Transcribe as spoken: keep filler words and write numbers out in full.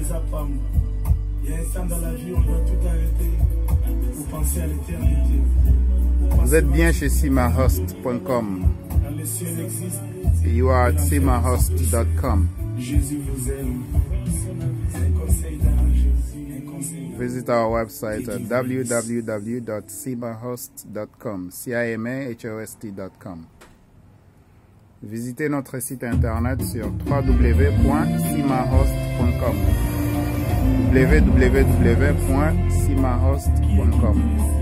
zappam. Il y a un instant dans la vie, on doit tout arrêter pour penser à l'éternité. Vous êtes bien chez sima host point com. You are at sima host dot com. Jésus vous aime. C'est un conseil d'un Jésus, un conseil. Visit our website at w w w dot sima host dot com. C I M A H O S T dot com. Visitez notre site internet sur w w w point sima host point com. w w w point sima host point com.